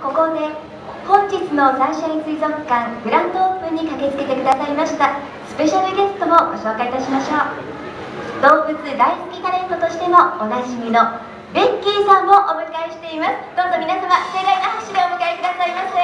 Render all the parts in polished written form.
ここで本日のサンシャイン水族館グランドオープンに駆けつけてくださいましたスペシャルゲストもご紹介いたしましょう。動物大好きタレントとしてもおなじみのベッキーさんをお迎えしています。どうぞ皆様盛大な拍手でお迎えくださいませ。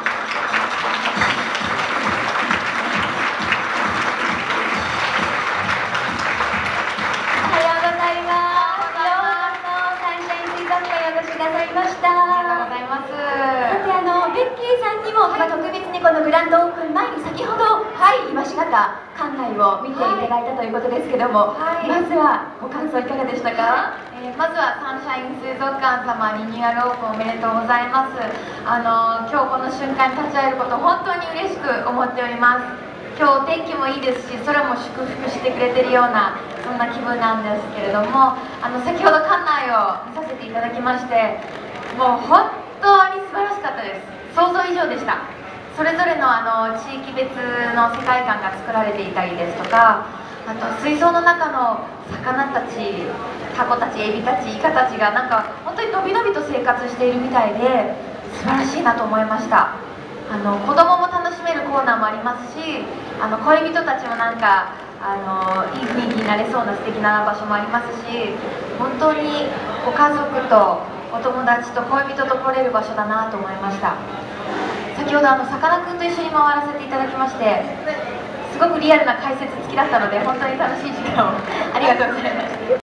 くださいました。ありがとうございます。さてベッキーさんにも、特別にこのグランドオープン前に先ほど今しがた館内を見ていただいたということですけども、まずはご感想いかがでしたか？ まずはサンシャイン水族館様リニューアルオープンおめでとうございます。今日この瞬間に立ち会えること本当に嬉しく思っております。今日天気もいいですし、空も祝福してくれてるようなそんな気分なんですけれども、先ほど館内を見させていただきまして、もう本当に素晴らしかったです。想像以上でした。それぞれの地域別の世界観が作られていたりですとか、あと水槽の中の魚たち、タコたち、エビたち、イカたちがなんか本当にのびのびと生活しているみたいで素晴らしいなと思いました。子供も楽しめるコーナーもありますし、恋人たちもなんかいい雰囲気になれそうな素敵な場所もありますし、本当にご家族とお友達と恋人と来れる場所だなと思いました。先ほどさかなクンと一緒に回らせていただきまして、すごくリアルな解説付きだったので本当に楽しい時間をありがとうございました。